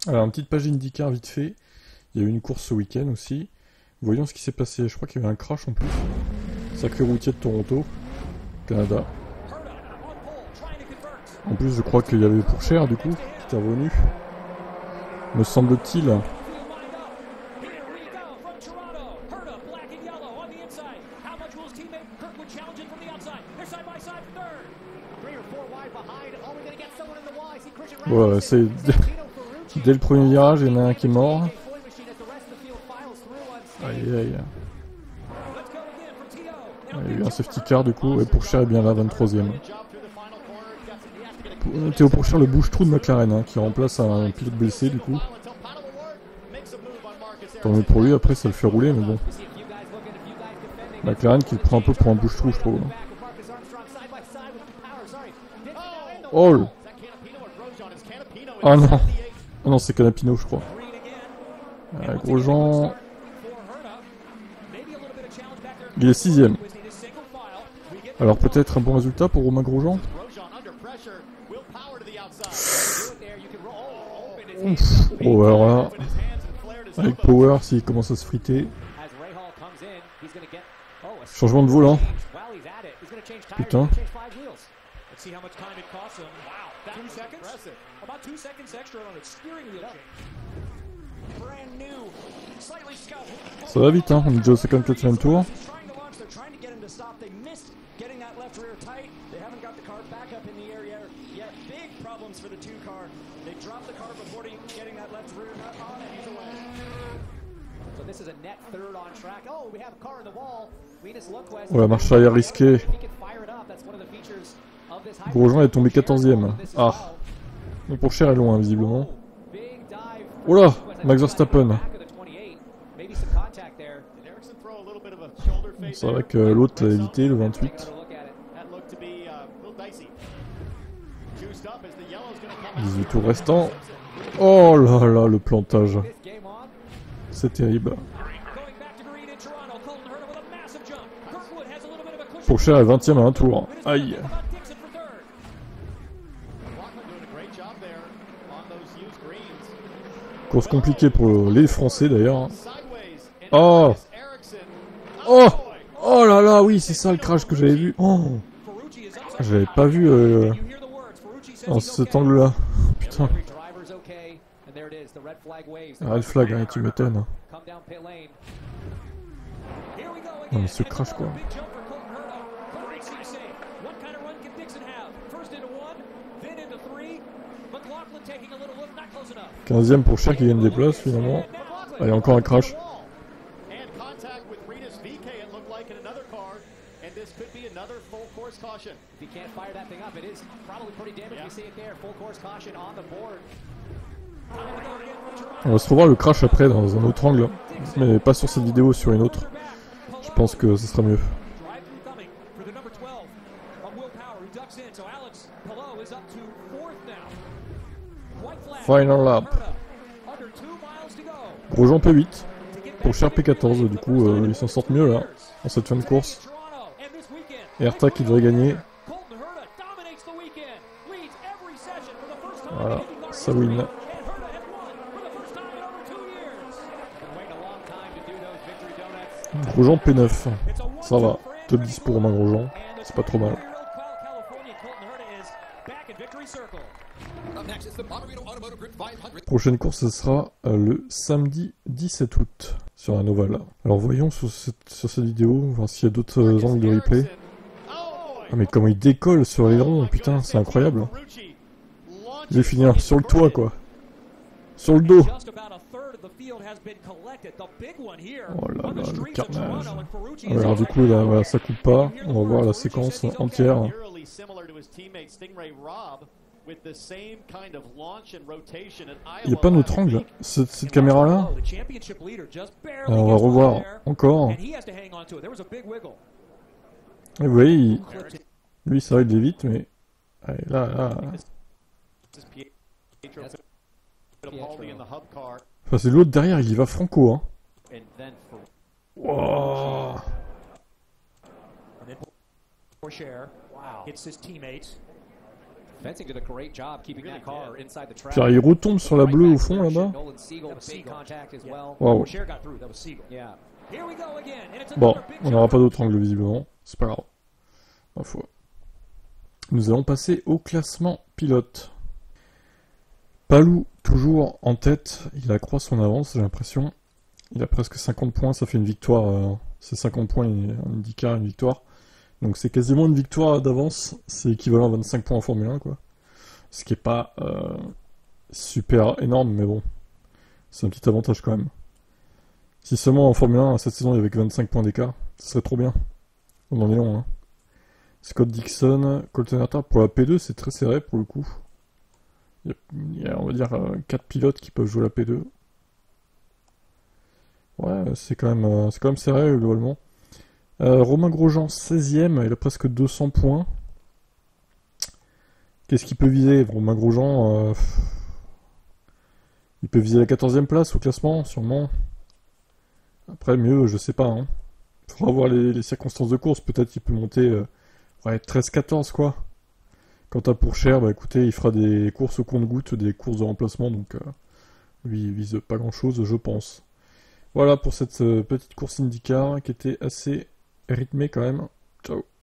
Alors, une petite page IndyCar vite fait. Il y a eu une course ce week-end aussi. Voyons ce qui s'est passé. Je crois qu'il y a eu un crash en plus. Sacré routier de Toronto, Canada. En plus, je crois qu'il y avait Pourchaire du coup, qui était revenu. Me semble-t-il. Ouais, c'est... Dès le premier virage, il y en a un qui est mort. Aïe aïe. Il y a eu un safety car du coup, et Pourchaire est bien là, 23ème. Théo Pourchaire, le bouche-trou de McLaren, hein, qui remplace un pilote blessé du coup. Tant mieux pour lui, après ça le fait rouler, mais bon. McLaren qui le prend un peu pour un bouche-trou, je trouve. Oh! Ah non! Ah non, c'est Canapino, je crois. Grosjean. Il est 6ème. Alors peut-être un bon résultat pour Romain Grosjean. Ouf. Oh alors là, avec Power s'il commence à se friter. Changement de volant. Putain. Ça va vite hein, on est déjà au 54e tour. Ouais, marche arrière risquée. Grosjean est tombé 14ème. Ah. Mais Pourchaire est loin, visiblement. Oh là, Max Verstappen. C'est vrai que l'autre l'a évité, le 28. 18 tours restants. Oh là là, le plantage. C'est terrible. Pourchaire est 20ème à un tour. Aïe. Course compliquée pour les Français d'ailleurs. Oh. Oh. Oh là là, oui, c'est ça le crash que j'avais vu. Oh. Je l'avais pas vu dans cet angle-là. Putain. Red flag, hein, tu m'étonnes. Non mais ce crash quoi. 15ème pour Cher qui gagne des places finalement. Allez, encore un crash. On va se revoir le crash après dans un autre angle. Mais pas sur cette vidéo, sur une autre. Je pense que ce sera mieux. Final lap. Grosjean P8. Pour Cher P14, du coup ils s'en sortent mieux là, dans cette fin de course. Et Erta qui devrait gagner. Voilà, ça win. Grosjean P9. Ça va. Top 10 pour Romain Grosjean. C'est pas trop mal. Prochaine course, ce sera le samedi 17 août sur un ovale. Alors voyons sur cette vidéo, voir s'il y a d'autres angles de replay. Ah mais comment il décolle sur les ronds, putain, c'est incroyable. J'ai fini sur le toit quoi. Sur le dos. Oh là là, le carnage. Alors du coup là, voilà, ça coupe pas. On va voir la séquence entière. Il n'y a pas notre angle, cette caméra là. Alors, on va revoir encore. Et vous voyez, lui ça va, il évite, mais allez, là. Enfin, c'est l'autre derrière, il y va franco, hein. Wow. Puis il retombe sur la bleue au fond là-bas. Waouh. Bon, on n'aura pas d'autre angle visiblement, c'est pas grave. Ma foi. Nous allons passer au classement pilote. Palou, toujours en tête, il accroît son avance, j'ai l'impression. Il a presque 50 points, ça fait une victoire. C'est 50 points, un IndyCar, une victoire. Donc c'est quasiment une victoire d'avance, c'est équivalent à 25 points en Formule 1, quoi. Ce qui est pas super énorme, mais bon, c'est un petit avantage quand même. Si seulement en Formule 1, cette saison, il y avait que 25 points d'écart, ce serait trop bien. On en est long, hein. Scott Dixon, Colton Herta, pour la P2, c'est très serré pour le coup. Il y a on va dire, 4 pilotes qui peuvent jouer la P2. Ouais, c'est quand même serré, globalement. Romain Grosjean, 16ème, il a presque 200 points. Qu'est-ce qu'il peut viser, Romain Grosjean il peut viser la 14ème place au classement, sûrement. Après, mieux, je sais pas. Hein. Faudra voir les circonstances de course. Peut-être qu'il peut monter 13-14, quoi. Quant à Pourchaire, bah écoutez, il fera des courses au compte-gouttes, des courses de remplacement. Donc, lui, il vise pas grand-chose, je pense. Voilà pour cette petite course IndyCar qui était assez rythmée quand même. Ciao.